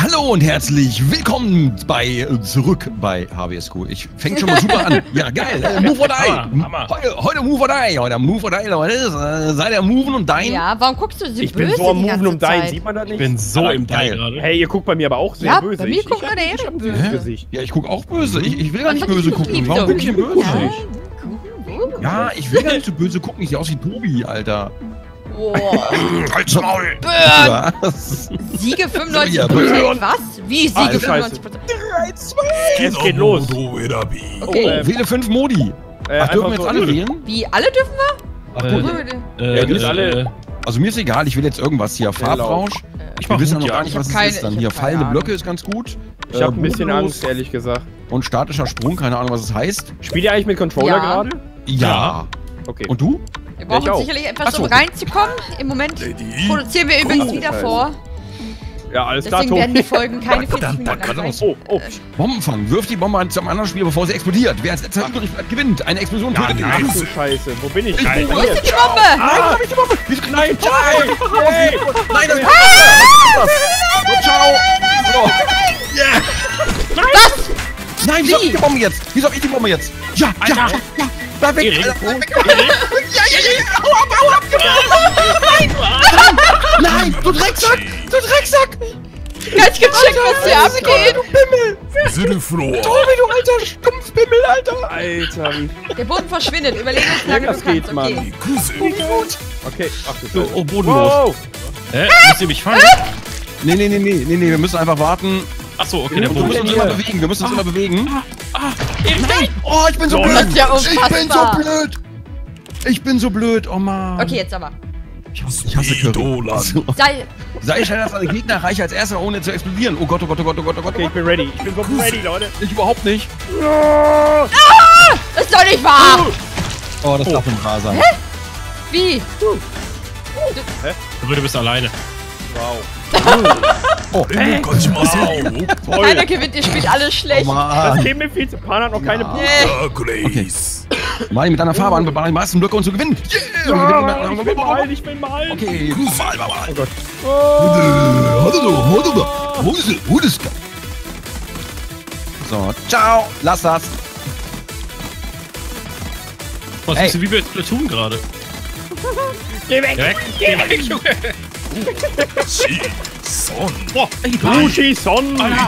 Hallo und herzlich willkommen zurück bei HWSQ. Ich fängt schon mal super an. Ja, geil. Move or Die. Heute Move or Die. Heute Move or Die, Leute. Seid ihr Moven und Dein? Ja, warum guckst du so böse? Ich bin so am Moven und Dein. Sieht man das nicht? Ich bin so im Dein gerade. Hey, ihr guckt bei mir aber auch sehr böse. Bei mir guckt man eher böse Gesicht. Ja, ich guck auch böse. Ich will gar nicht böse gucken. Warum guck ich denn böse? Ja, ich will gar nicht so böse gucken. Ich sehe aus wie Tobi, Alter. Boah. Halt's Maul! Was? Siege 95%? Was? Wie Siege 95%? 3, 2, Es geht los. Okay. Wähle 5 Modi. Ach, dürfen wir jetzt alle wählen? Wie, alle dürfen wir? Ach, gut. Ja, nicht alle. Also mir ist egal, ich will jetzt irgendwas hier. Farbrausch. Wir wissen noch gar nicht, was es ist dann. Hier fallende Blöcke ist ganz gut. Ich habe ein bisschen Angst, ehrlich gesagt. Und statischer Sprung, keine Ahnung, was es heißt. Spielt ihr eigentlich mit Controller gerade? Ja. Okay. Und du? Wir brauchen sicherlich etwas, um reinzukommen. Im Moment produzieren wir übrigens wieder vor. Ja, alles klar, Deswegen werden die Folgen keine 40 Minuten lang. Oh. Bombenfang. Wirf die Bombe zum anderen Spieler, bevor sie explodiert. Wer als letzter übrig bleibt, gewinnt. Eine Explosion tötet ihn. Ach du Scheiße. Wo bin ich? Wo ist die Bombe? Ah, ich die Bombe. Nein, Nein, das ist das. Ciao. Was? Nein, wieso hab ich die Bombe jetzt? Wieso hab ich die Bombe jetzt? Ja. Bleib weg. Hau ab. Nein, du Drecksack. Ganz gecheckt, was hier abgeht. Tobi, du alter Stumpfpimmel, Alter. Alter, Der Boden verschwindet. Überlege uns, wie lange das du kannst. geht, Mann. Okay, ach du Scheiße. Oh, bodenlos. Hä? Müsst ihr mich fangen? Nee, wir müssen einfach warten. Achso, okay, der Wir Boden müssen uns ist immer bewegen, Nein! Oh, ich bin so blöd. Das ist ja unfassbar. Ich bin so blöd, oh Mann. Okay, jetzt aber. Ich hasse Curry. Sei schnell, dass deine Gegner erreiche als erster, ohne zu explodieren. Oh Gott. Okay, ich bin ready. Ich bin so ready, Leute. Ich überhaupt nicht. Das ist doch nicht wahr! Oh, das darf nicht wahr sein. Hä? Wie? Du bist alleine. Wow. Oh, Keiner gewinnt, ihr spielt alle schlecht. Oh, Das Mann. käme mir viel zu... Pan hat noch keine Punkte. Okay. Mal mit einer Farbe an, bewahren die meisten Blöcke und so gewinnen. Ich bin mal. Okay. Oh Gott. So, ciao. Lass das. Was Ey. ist wie bei Splatoon gerade? Geh weg. Geh weg, Junge! Boah, ey, Sushi Son. Alter!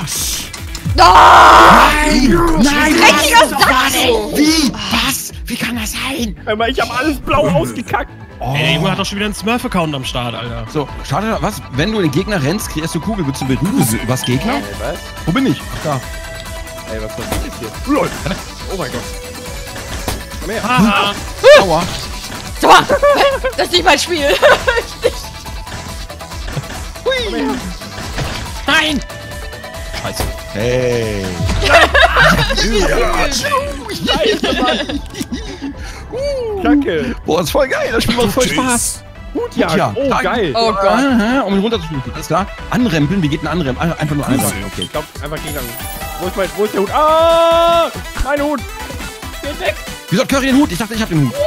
Nein! Dreckiger Sack! Wie? Was? Wie kann das sein? Hör mal, ich habe alles blau ausgekackt. Ey, der Junge hat doch schon wieder einen Smurf-Account am Start, Alter. So, schade, was? Wenn du den Gegner rennst, kriegst du Kugel, willst du berühren? Was, Gegner? Was? Wo bin ich? Ach, da. Ey, was soll das hier? LOL. Oh mein Gott. Komm her. Haha! Aua. So, das ist nicht mein Spiel. Nein! Scheiße. Hey. Kacke. Boah, ist voll geil. Das Spiel macht voll Spaß. Gutjagd. Oh, geil. Oh Gott. Aha, um ihn runterzustufen. Alles klar. Anrempeln. Wie geht denn anrempeln? Einfach nur einfach. Okay. Ich glaub, einfach gegen lang. Wo ist der Hut? Ah! Mein Hut. Geht weg. Wieso hat Curry den Hut? Ich dachte, ich hab den Hut.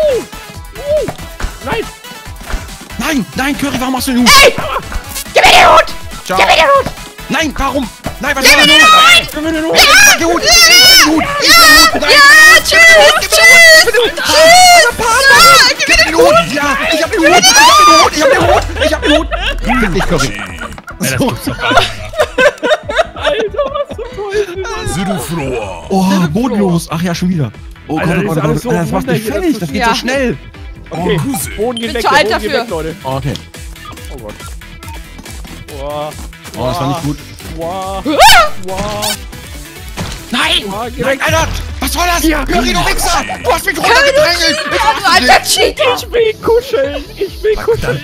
Nein. Nein, Curry, warum hast du den Hut? Hey! Gib mir den Hut! Ciao. Gib mir den Hut! Nein, warum? Nein, was Gib mir den Hut! Gib mir den Hut. Der Hut! Der Hut! Ja, tschüss! Tschüss! Gib mir den Hut! Ja, ich hab den Hut! Ich hab den Hut! Fick dich, Curry. Ey, das gibt's doch gar nicht. Alter, was zum Teufel. Oh, bodenlos. Ach ja, schon wieder. Oh Alter, Gott, das ist alles so das macht mich runter hier, fertig. das Das geht ja. so schnell. Okay, Boden geht Bin weg, zu der alt Boden geht dafür. weg, Leute. Okay. Oh Gott. Wow. Oh, das war nicht gut. Wow. Wow. Nein! Wow, geh Nein, weg. Alter! Was soll das? Ja. Curry, du Wichser! Du hast mich runtergedrängelt! Du alter Cheater! Ich will kuscheln. Ich will kuscheln.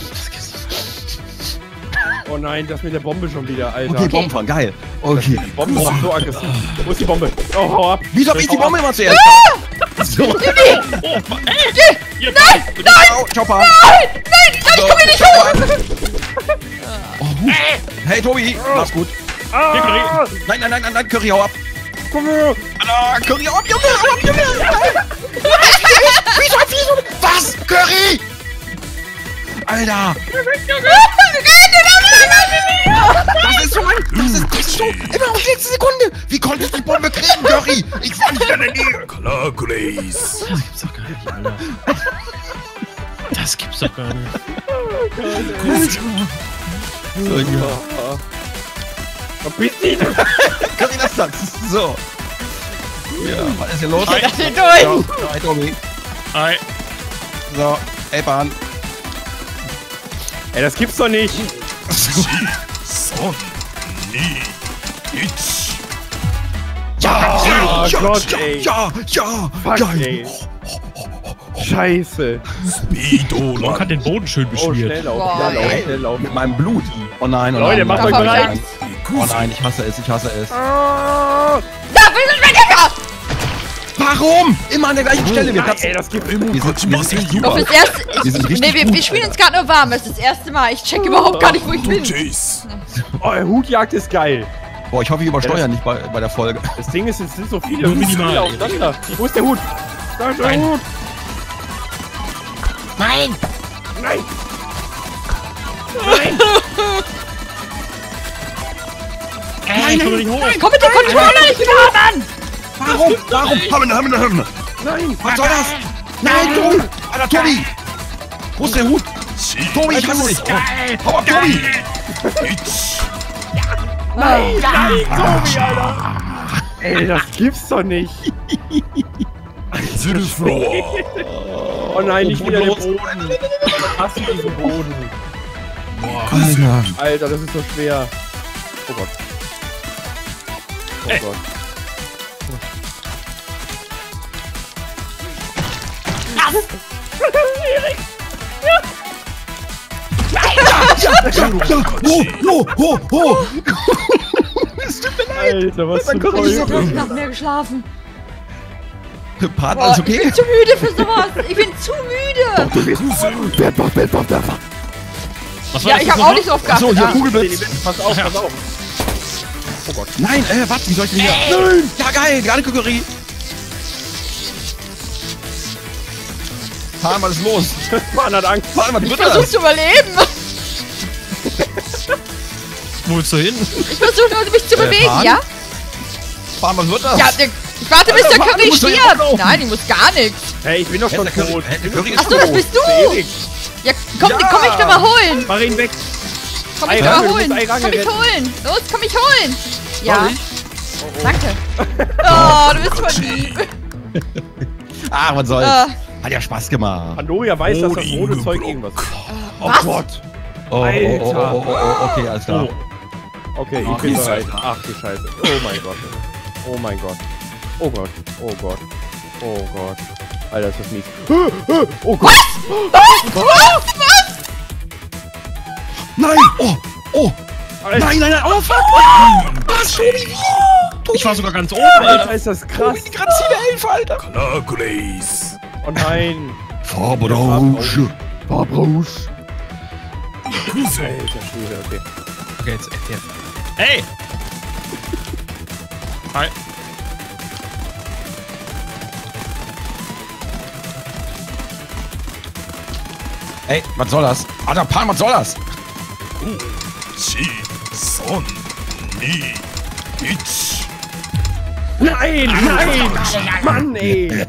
Oh nein, das mit der Bombe schon wieder, Alter. Okay, Bombenfang, geil. Okay. Bombe ist so aggressiv. Wo ist die Bombe? Oh, hau ab. Wieso hab ich die Bombe immer zuerst? So. Nein! Chopper! Nein, ich komm hier nicht hoch! Oh, hey, Tobi! Mach's gut. Hier, Curry! Nein, Curry, hau ab! Komm her. Alter, Curry, hau ab, Junge! Wieso? Was? Curry! Alter! Das ist so ein... Das ist immer auf die letzte Sekunde. Wie konntest du die Bombe kriegen, Curry? Ich war nicht in der Nähe. Klar, Grace. Das gibt's doch gar nicht, Alter. Das gibt's doch gar nicht. So, ja. Verpiss dich! Curry, lass das. So. Ja, was ist hier los? Lass ihn durch! Hi, Tommy. Hi. So, ey, Bahn. Ey, das gibt's doch nicht! Son. Ni. Ich. Ja, Oh ja, Gott, ja, ey. ja, ja, Fuck, ja. ey. Scheiße! Speedo. Man kann den Boden schön Oh, beschmiert. schnell laufen, Boah, schnell laufen, ey. schnell laufen. Mit meinem Blut. Oh nein, oh nein. Leute, oh macht nein, euch oh bereit. nein. Oh nein, ich hasse es, ich hasse es. Ah, Da, wir sind weg! Warum? Immer an der gleichen Stelle. Wir nein, platzen. ey, das gibt's Wir sind Doch, super. das erste. Wir sind richtig Nee, wir gut, spielen Alter. uns gerade nur warm. Das ist das erste Mal. Ich check überhaupt gar nicht, wo ich bin. Chase. Oh, Hutjagd ist geil. Boah, ich hoffe, ich übersteuere nicht bei der Folge. Das Ding ist, es sind so viele Nur minimal. Hüte aufeinander. Wo ist der Hut? Da ist der Nein. Hut. Nein! Nein! Nein! Nein, ich komme nicht hoch. Komm mit dem Controller nicht klar, Mann! Warum? Warum? Haben. Nein! Was soll das? Nein, Tobi! Alter, Tobi! Wo ist der Hut? Tobi, ich hasse dich! Hau ab, Tobi! Ich. Nein! Nein! Tobi, Alter! Ey, das gibt's doch nicht! Zilfrohr. Oh nein, nicht wieder den los. Boden! Ich hasse diesen Boden! Alter. Alter, das ist so schwer! Oh Gott! Oh Ey. Gott! Es tut mir leid. Alter, was zum Dann guck ich so Teufel! Ich hab mehr geschlafen. Part, Boah, alles ich okay? bin zu müde für sowas. Ich bin zu müde. Was war Ja, das ich jetzt hab auch nochmal? nicht so oft Achso, geachtet. hier, Ja. Kugelblitz. Pass auf, pass auf! Nein, was? Wie soll ich denn hier? Nein! Ja, geil, gerade Kugerie. Fahren, was ist los? Mann hat Angst! Fahren, was Ich wird versuch das? zu überleben. Wo willst du hin? Ich versuche nur, mich zu bewegen, fahren? ja? Fahren, was wird das? Ja, ich warte, bis der Mann, du Curry musst doch hier stirbt. rumlaufen. Nein, ich muss gar nichts. Hey, ich bin doch schon Der Curry- tot! der Curry ist Achso, das bist du. Erik, Ja, komm ich doch mal holen. mach ihn weg! Komm ich Ei, doch mal Range, du holen. musst Ei, Range Komm ich retten. holen. Los, komm ich holen. Ja, Soll ich? danke. Oh, du bist voll lieb. Ah, was soll's. Äh. Hat ja Spaß gemacht. Pandoria weiß, dass das Odin rote Zeug geblockt. irgendwas ist. Oh Was? Gott! Oh, Alter. okay, alles klar. Okay, ich Ach, bin die bereit. Ach du Scheiße. Oh mein Gott. Oh mein Gott. Oh Gott. Oh Gott. Oh Gott. Alter, ist das mies. Oh Gott. Nein! Oh! Alter, Nein! Oh, fuck! Was, Tobi? Ich war sogar ganz oben, Alter, Alter. ist das krass. Die grazile Elfe, Alter! Klar, Grace. Oh nein. Farbrausch! Farbrausch! Alter Schwede, okay. Okay, jetzt. Hey! Hi. Ey, was soll das? Alter, Pan, was soll das? Chi. Son. Ni. Ich. Nein, nein. Mann, ey.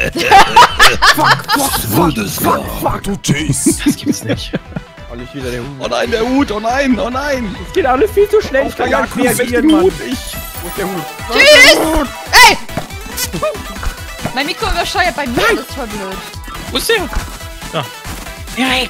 Fuck, du Chase. Das gibt's nicht. Und nicht wieder der Hut. Oh nein, der Hut! Oh nein! Oh nein! Es geht alles viel zu schnell. Ich kann gar nicht reagieren, Mann. Hut! Wo ist der Hut? Tschüss. Ey. Mein Mikro übersteuert bei mir. Das ist voll blöd. Wo ist der? Da. Nein!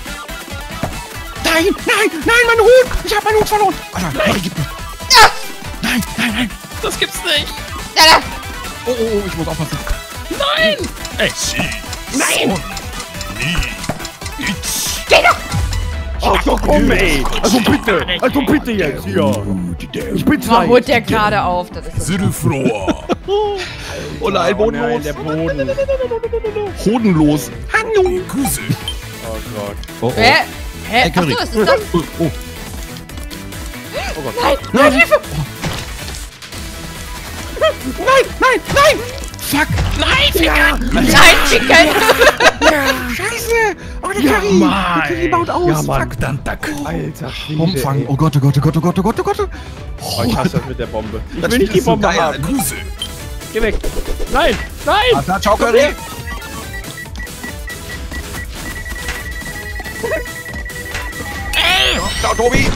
Nein! Nein! Mein Hut! Ich hab meinen Hut verloren! Alter, nein! Gib mir! Ja. Nein! Das gibt's nicht. Ja, da. Oh, ich muss aufpassen. Nein! Ey, Chi. Nein. Son. Ni. Ich. Geh doch. Ach doch, komm, ey. Also bitte jetzt hier. Ich bin Warum holt der gerade auf? Das ist Zilfrohr. Oh nein, bodenlos! der Boden. Hodenlos! Küsse. Oh Gott. Oh, Hä? Hä? Curry. Achso, was ist das? Oh. Nein, nein, Hilfe! Nein! Fuck! nein, Finger! Nein, Chicken! Scheiße! Oh, der Curry! Mann. Der Curry baut aus! Ja, Mann. Fuck! Dantak. Alter Schwede, Umfang! ey. Oh Gott! Oh, ich hasse das mit der Bombe. Ich Das will nicht die ist so Bombe geil. haben. Kusse. Geh weg. Nein! Nein! Da, ciao, Curry. Ciao, Tobi.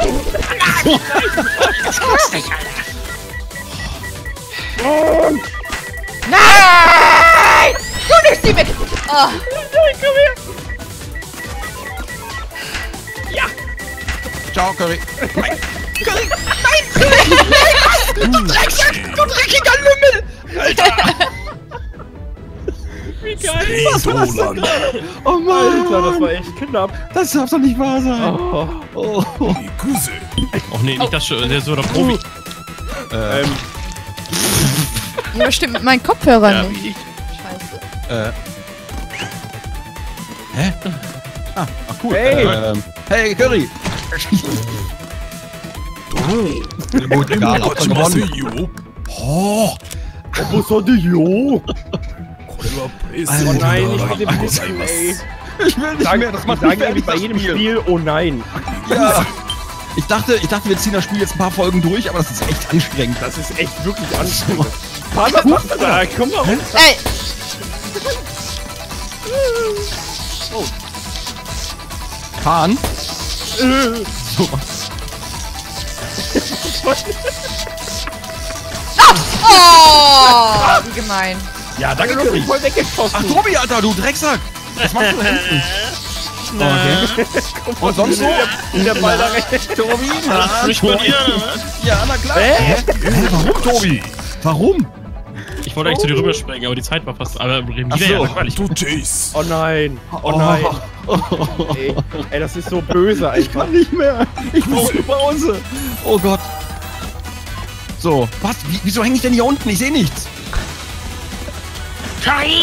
Nein! Du nimmst sie mit! Oh. Ciao, Curry. Nein. Curry. Nein, Curry. Nein, was? Du Drecksack. Du dreckiger Lümmel. Alter. Wie geil! Was war das denn gerade? Oh Mann. Alter, das war echt knapp. Das darf doch nicht wahr sein. Oh. Oh. Kusse. Och nee, nicht das schon. Der ist so der Profi. Ja, stimmt mit meinen Kopfhörern Ja, nicht. wie ich. Scheiße. Hä? Ach, cool. Hey. Hey, Curry. Gut, egal, auch gewonnen. Yo. Oh. Was hat die Jo? Oh nein, ich will den wissen, ey. Ich will nicht mehr, das macht mich Sagen fertig, bei das jedem Spiel. Spiel, oh nein. Ja. Ich dachte, wir ziehen das Spiel jetzt ein paar Folgen durch, aber das ist echt anstrengend. Das ist echt wirklich anstrengend. Mann, was machst du da? Komm mal runter. Ey! Fahren? So. Oh! Wie gemein. Ja, danke, Du hast Curry. mich voll weggeschossen. Ach, Tobi, Alter, du Drecksack. Was machst du da hinten? Okay. Und sonst so? Der Ball da rechts. Tobi? Alles frisch bei dir, oder was? Ja, na klar. Hä? Warum, Tobi? Warum? Ich wollte eigentlich zu dir rüberspringen, aber die Zeit war fast. Aber reden Ach wieder so. ja langweilig. Du Chase. Oh nein. Oh nein. Ey, das ist so böse Ich einfach. kann nicht mehr. Ich brauche eine Pause. Oh Gott. So, was? Wieso hänge ich denn hier unten? Ich sehe nichts. Curry!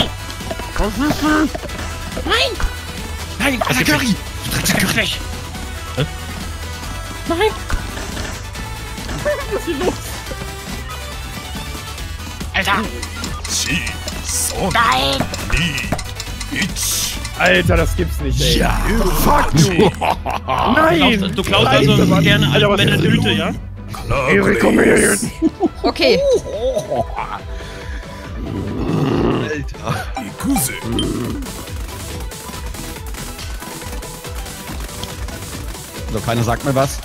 Nein, Alter, Curry. Du Drecksack, Curry. Nein! Was ist hier los? Alter! Chi. Son. Nein. Ni. Ich. Alter, das gibt's nicht, ey. Ja. Fuck you. Nein! Du klaust also Mann. gerne Alter, was Männer ist die denn Hüte, los? ja? Klar, Erik, komm her Blaze. jetzt. Okay. Alter. Kusse. So, keiner sagt mir was.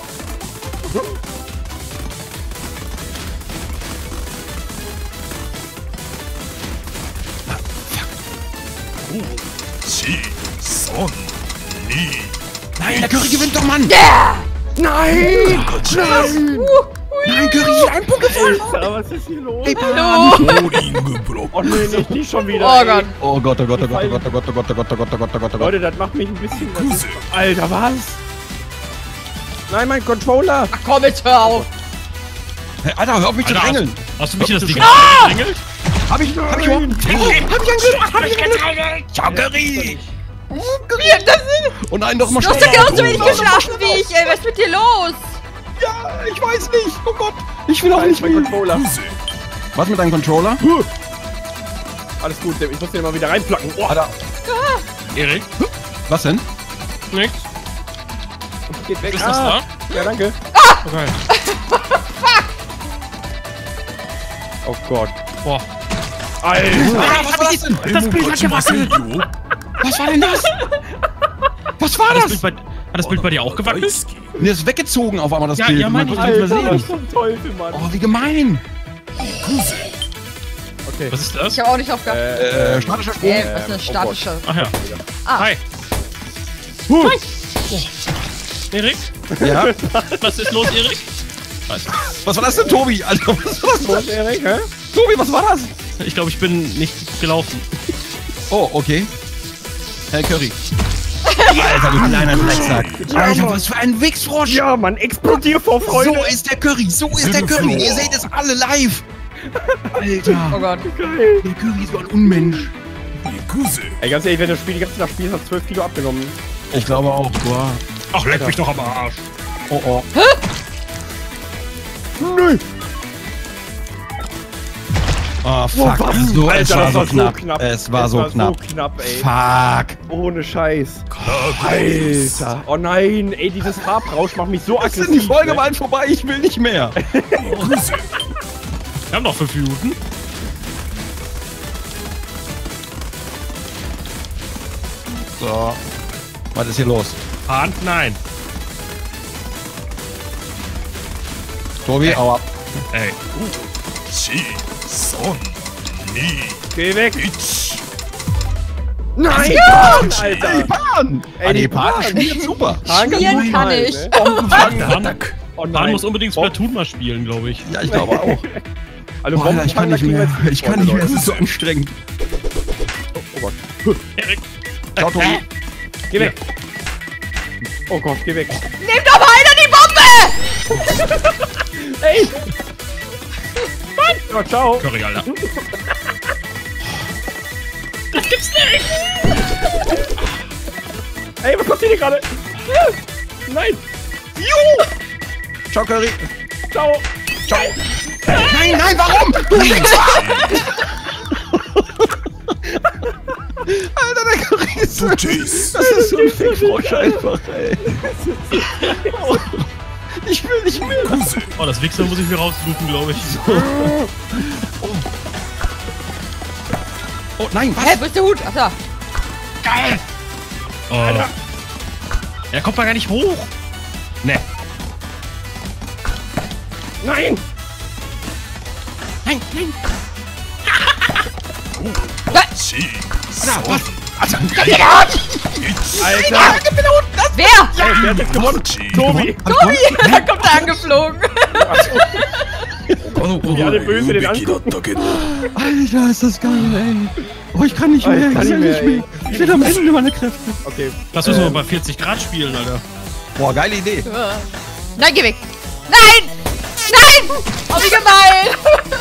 Chi. Son. Ni. Nein, der Curry gewinnt doch, Mann. Nein! Nein, Curry, ein Punkt gefunden. Alter, was ist hier los? Ey, Hallo! Boden gebrochen. Oh nee, nicht die schon wieder. Oh ey. Gott. Oh Gott, oh Gott, oh Gott, oh Gott, oh Gott, oh Gott, oh Gott, oh Gott, oh Gott, oh Gott, oh Gott. Leute, das macht mich ein bisschen... Kusse. Alter, was? Nein, mein Controller! Ach komm, jetzt hör auf. Hey, Alter, hör auf mich zu Alter, drängeln. hast du mich das die Ah! ganze Zeit gedrängelt? Hab ich überhaupt... Hab ich einen Ciao, Curry. Wie, das ist, Oh nein, doch mal du hast schneller. doch genauso wenig geschlafen wie ich, ey. Was ist mit dir los? Ja, ich weiß nicht. Oh Gott. Ich will auch Nein, nicht mein mehr. Controller. Kusse. Was mit deinem Controller? Alles gut, ich muss den mal wieder reinplacken. Oh, Alter. Erik? Was denn? Nix? geht weg. Ist das da? Ja, danke. Okay. Oh Gott. Boah. Alter. Was war das denn? Das Bild hat gewackelt. Was war denn das? Was war Hat das? Hat das Bild bei dir auch gewackelt? Whisky. Nee, das ist weggezogen auf einmal, das Ja, Bild. ja, Man mein konnte ich. nicht mehr Alter, was sehen. zum Teufel, Mann. Oh, wie gemein. Kusse. Okay. Was ist das? Ich habe auch nicht aufgehört. Statischer Sprung. Was ist eine statische? Ach ja. Ah. Hi. Huh. Erik? Ja? Was ist los, Erik? Scheiße. Was war das denn, Tobi? Alter, was war das Was, denn? Erik, hä? Tobi, was war das? Ich glaube, ich bin nicht gelaufen. Oh, okay. Herr Curry. Alter, du kleiner Drecksack. Alter, was für ein Wichsfrosch. Ja, Mann, explodier vor Freude. So ist der Curry, so ist der Curry. Ihr seht es alle live. Oh Alter, Gott. Geil. der Curry ist so ein Unmensch. Kusse. Ey, ganz ehrlich, wenn du das Spiel die ganze Nacht spielst, hast du 12 Kilo abgenommen. Ich glaube auch. Boah. Ach, leck mich doch am Arsch. Oh, oh. Nö. Oh, fuck. So, Alter, es war das so war knapp. so knapp. Es war so knapp. So knapp, ey. Fuck. Ohne Scheiß. Alter. Oh nein, ey, dieses Farbrausch macht mich so Jetzt aggressiv. sind die Folge ne? bald vorbei, ich will nicht mehr. Ikuze. Wir haben noch 5 Minuten. So. Was ist hier los? Hand, nein. Tobi, au ab. Ey. 4、3、2、 Geh weg. 1。 Nein! Ey, Alter. Pan! Ey, die Pan Pan. spielt super. Spielen kann ich. Ne? Oh Oh Man muss unbedingt Splatoon mal spielen, glaube ich. Ja, ich glaube auch. Also Boah, Alter, ich kann nicht mehr. Ich kann nicht mehr. Es ist so Leute. anstrengend. Oh Gott. Erik. Ciao, Tobi. Geh weg. Oh Gott, geh weg. Nehmt doch einer die Bombe! Ey! Oh, ciao. Curry, Alter. Ey, was passiert hier gerade? Nein. Ciao, Curry. Ciao. Ciao. Nein, nein, warum? Du Wichser! Alter, der Curry ist so... Jeez. Das ist so ein Fickfrosch einfach, ey. Oh, ich will nicht mehr. Oh, das Wichser muss ich mir raussuchen, glaube ich. Oh, nein, was? Hä, wo ist der Hut? Ach da. Geil! Oh. Er kommt mal gar nicht hoch. Ne. Nein. Nein, nein. 4、 Alter, was? 3、 Alter! 1。 Alter. Wer? Ey, wer hat jetzt gewonnen? Tobi. Tobi! Da kommt er angeflogen. Wie alle böse den べきだっ angucken. たけど。 Alter, ist das geil, ey. Oh, ich kann nicht Oh, ich mehr. kann will nicht mehr, Ich will am Ende meine Kräfte. Okay. Lass uns mal bei 40 Grad spielen, Alter. Boah, geile Idee. Nein, geh weg. Nein! Nein! Oh, wie gemein!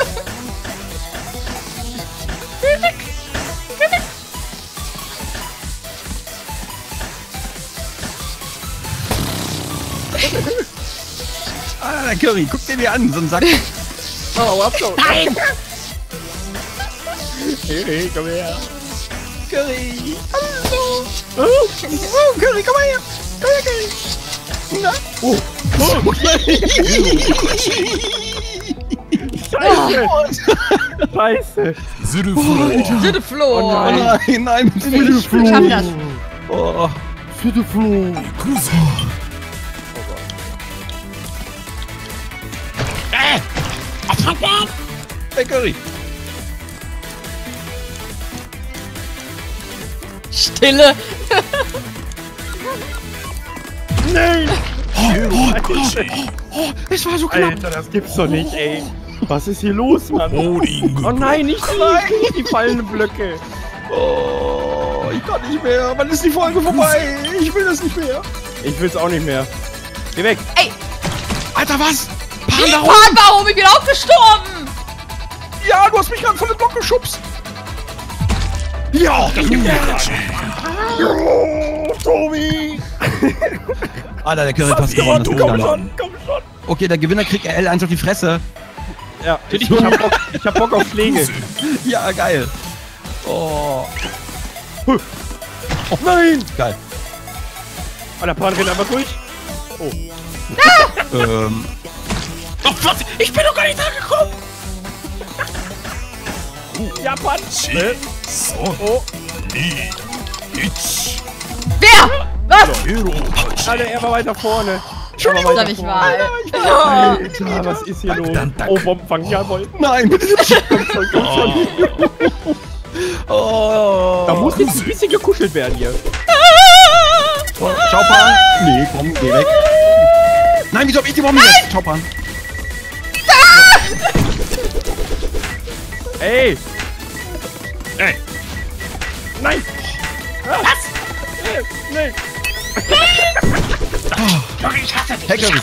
Geh weg! Geh weg! Ah, der Curry, guck dir die an, so ein Sack. Oh, ab so. Nein. Hey, komm her. Curry. Hallo. Oh, Curry, komm mal her. Komm her, Curry. Na? Oh. Scheiße. Scheiße. ズルフロア。 Bitte, Flo! Oh nein. Nein, nein, bitte, bitte, Ich schaff das. Oh. 行くぜ。 Hey, Curry. Stille! Nein. Oh, es war so knapp. Alter, das gibt's doch nicht, ey. Was ist hier los, Mann? ボーリング Oh nein, nicht die fallenden Blöcke. Oh, ich kann nicht mehr. Wann ist die Folge vorbei? Ich will das nicht mehr. Ich will's auch nicht mehr. Geh weg. Ey! Alter, was? Pan Wie da Pan, warum? Ich bin auch gestorben! Ja, du hast mich gerade von dem Block geschubst. Ja, das gibt Oh, Tobi. Alter, der Curry fast gewonnen. Das Komm ist geil. schon, komm schon. Okay, der Gewinner kriegt L1 auf die Fresse. Ja, ich hab Bock auf Schläge. Ja, geil. Oh. Oh nein. Geil. Oh, der Pan rennt einfach durch. Oh. Oh, was? Ich bin doch gar nicht angekommen. Ja, Pan. 4、3、 Oh. 2、1。 Wer? Was? Alter, er war weiter vorne. Entschuldigung, das nicht wahr. Alter, was ist hier los? Oh, Bombenfang, jawohl. Nein, bitte nicht. Komm schon. Oh. Da muss jetzt ein bisschen gekuschelt werden hier. Oh, ciao, Pan. Nee, komm, geh weg. Nein, wieso hab ich die Bombe jetzt? Ciao, Pan. Ey. Ey. Nein. Was? Nein. Hey, Curry.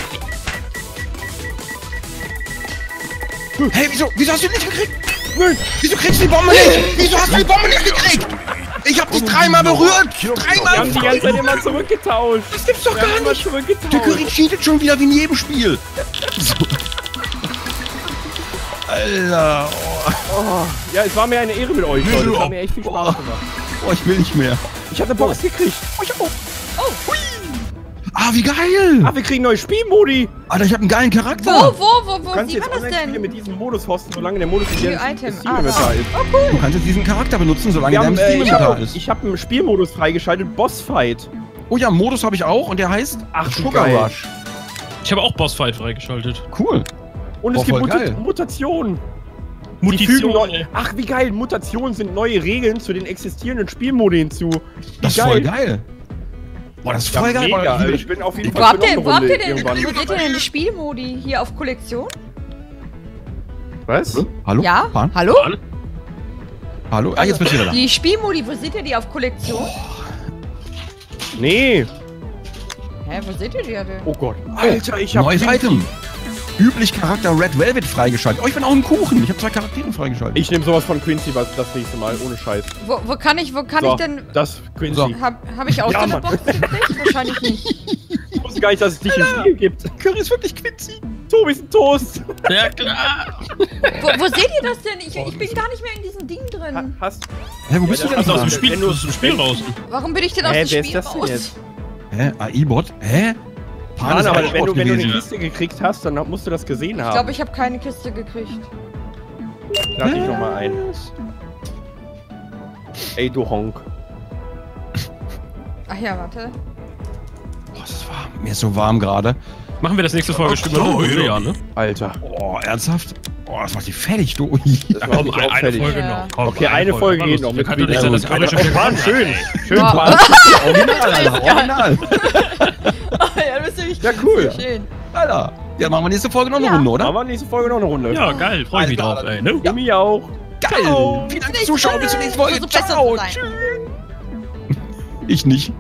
Hey, wieso hast du die nicht gekriegt? Wieso kriegst du die Bombe nicht? Wieso hast du die Bombe nicht gekriegt? Ich hab dich dreimal berührt. Wir Dreimal. haben die ganze Zeit immer zurückgetauscht. Das gibt's doch Wir haben gar immer nicht. zurückgetauscht. Der Curry cheatet schon wieder wie in jedem Spiel. So. Alter. Oh, ja, es war mir eine Ehre mit euch, Leute. Es hat mir echt viel Spaß gemacht. Oh, ich will nicht mehr. Ich hatte Box gekriegt. Oh, ich auch. Ah, wie geil. Ah, wir kriegen neue Spielmodi. Alter, ich hab einen geilen Charakter. Du kannst Sieht jetzt man das Online-Spiele denn? mit diesem Modus hosten, solange der Modus in New der Item. Steam-Inventar ist. Oh, cool. Du kannst jetzt diesen Charakter benutzen, solange Wir der im haben, Steam-Inventar ist. ich habe einen Spielmodus freigeschaltet, Bossfight. Oh ja, Modus habe ich auch und der heißt Ach, Sugar geil. Rush. Ich habe auch Bossfight freigeschaltet. Cool. Und es Oh, gibt voll geil. Mutationen. Die fügen ach, wie geil. Mutationen sind neue Regeln zu den existierenden Spielmodi hinzu. Wie Das ist voll geil. Boah, das ist voll geil. Mega. Boah, Also ich bin auf jeden Wo Fall habt für noch ihr, eine Runde denn, irgendwann. wo seht ihr denn die Spielmodi? Hier auf Kollektion? Was? Hallo? Ja? Pan? Hallo? Hallo? Ah, jetzt bist du wieder da. Die Spielmodi, wo seht ihr die auf Kollektion? Nee. Hä, wo seht ihr die denn? Oh Gott. Alter, ich hab... Neues Item. Üblich Charakter Red Velvet freigeschaltet. Oh, ich bin auch ein Kuchen. Ich habe 2 Charaktere freigeschaltet. Ich nehme sowas von Quincy das nächste Mal, ohne Scheiß. Wo kann ich denn... Das Quincy. So. Hab ich auch Ja, so eine Mann. Box gekriegt? Wahrscheinlich nicht. Ich wusste gar nicht, dass es dich im Spiel gibt. Curry ist wirklich Quincy. Tobi ist ein Toast. Ja, klar. Wo seht ihr das denn? Ich bin gar nicht mehr in diesem Ding drin. Hast... Hä, wo bist du denn? Also aus dem dran? Spiel, Wenn du- aus dem Spiel raus. Warum bin ich denn aus Hä, dem wer ist Spiel das denn raus? jetzt? Hä? AI-Bot? Hä? Pan Mann, ist aber AI-Bot wenn du eine gewesen. Kiste gekriegt hast, dann musst du das gesehen Ich haben. glaube, ich habe keine Kiste gekriegt. Lade dich nochmal ein. Ey, du Honk. Ach ja, warte. Boah, es ist warm. Mir ist so warm gerade. Machen wir das nächste Folge Stück Oh, mal ja. ne? Alter. Oh, ernsthaft? Oh, das macht die fertig, du. Das macht mich auch eine fertig. Folge Ja. noch. Komm, Okay, eine Folge geht noch Wir mit können doch nicht Queen. sein, dass Curry schon Oh, Mann, gewonnen hat, schön. ey. Schön, Boah. Mann. Original, Alter. Original. Ja, du bist nämlich Ja, cool. schön. Alter. Ja, machen wir nächste Folge noch eine Ja. Runde, oder? Machen wir nächste Folge noch eine Runde. Ja, geil. Freu mich drauf, ey. Ne? Ja. Mich auch. Geil. Ciao. Vielen Dank fürs Zuschauen. Bis zur nächsten Folge. Versuch besser Ciao. zu sein. Tschüss. Ich nicht.